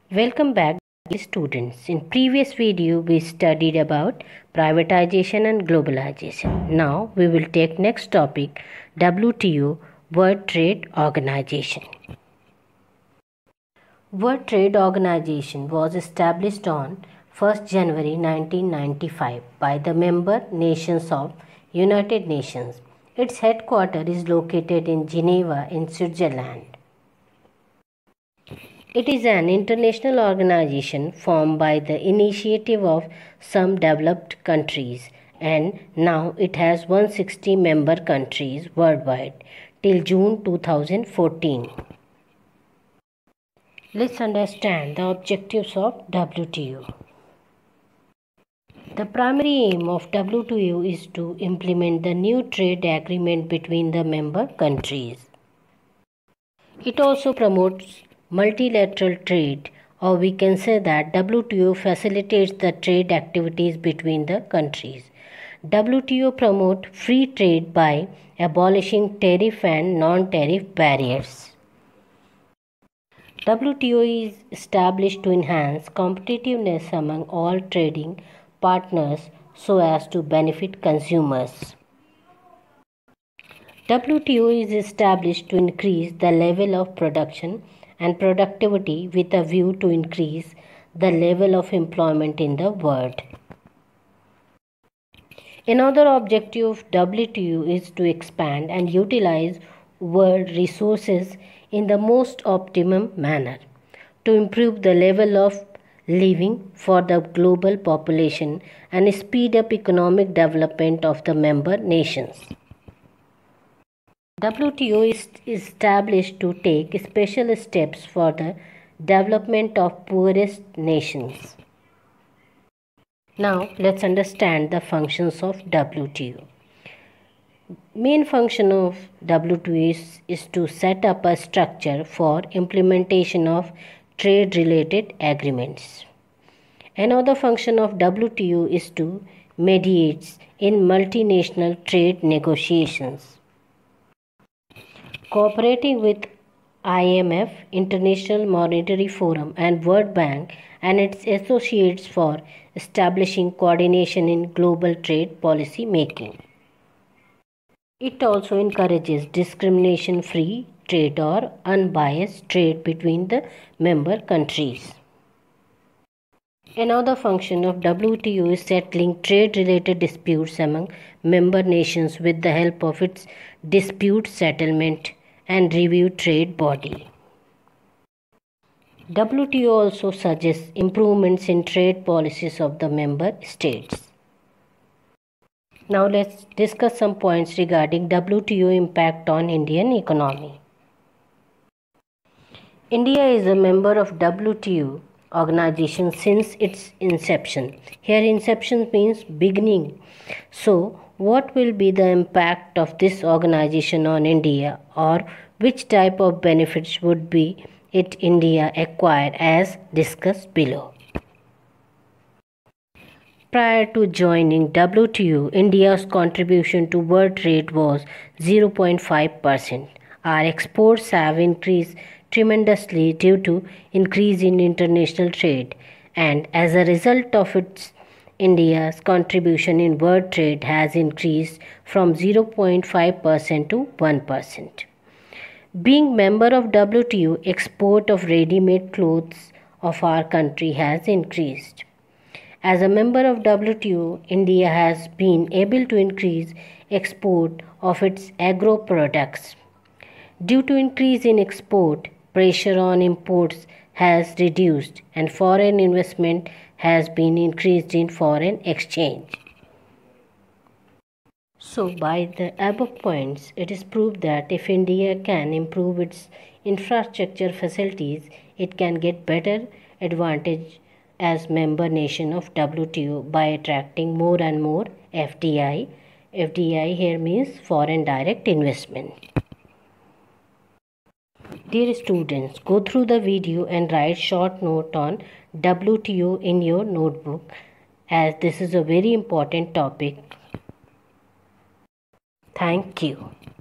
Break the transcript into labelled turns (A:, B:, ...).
A: Welcome back, students. In previous video we studied about privatization and globalization. Now we will take next topic, WTO, World Trade Organization. World Trade Organization was established on 1st January 1995 by the member nations of United Nations. Its headquarters is located in Geneva in Switzerland. It is an international organization formed by the initiative of some developed countries, and now it has 160 member countries worldwide till June 2014. Let's understand the objectives of WTO. The primary aim of WTO is to implement the new trade agreement between the member countries. It also promotes multilateral trade, or we can say that WTO facilitates the trade activities between the countries. WTO promotes free trade by abolishing tariff and non-tariff barriers. WTO is established to enhance competitiveness among all trading partners so as to benefit consumers. WTO is established to increase the level of production and productivity with a view to increase the level of employment in the world. Another objective of WTO is to expand and utilize world resources in the most optimum manner to improve the level of living for the global population and speed up economic development of the member nations. WTO is established to take special steps for the development of poorest nations. Now let's understand the functions of WTO. Main function of WTO is to set up a structure for implementation of trade-related agreements. Another function of WTO is to mediate in multinational trade negotiations. Cooperating with IMF, International Monetary Forum, and World Bank and its associates for establishing coordination in global trade policy making. It also encourages discrimination-free trade or unbiased trade between the member countries. Another function of WTO is settling trade-related disputes among member nations with the help of its dispute settlement and review trade body. WTO also suggests improvements in trade policies of the member states. Now let's discuss some points regarding WTO impact on Indian economy. India is a member of WTO organization since its inception. Here inception means beginning. So what will be the impact of this organization on India, or which type of benefits would be it India acquire as discussed below. Prior to joining WTO, India's contribution to world trade was 0.5%. Our exports have increased tremendously due to increase in international trade, and as a result of its India's contribution in world trade has increased from 0.5% to 1%. Being member of WTO, export of ready-made clothes of our country has increased. As a member of WTO, India has been able to increase export of its agro products. Due to increase in export, pressure on imports has reduced and foreign investment has been increased in foreign exchange. So by the above points, it is proved that if India can improve its infrastructure facilities, it can get better advantage as member nation of WTO by attracting more and more FDI. FDI here means foreign direct investment. Dear students, go through the video and write short note on WTO in your notebook, as this is a very important topic. Thank you.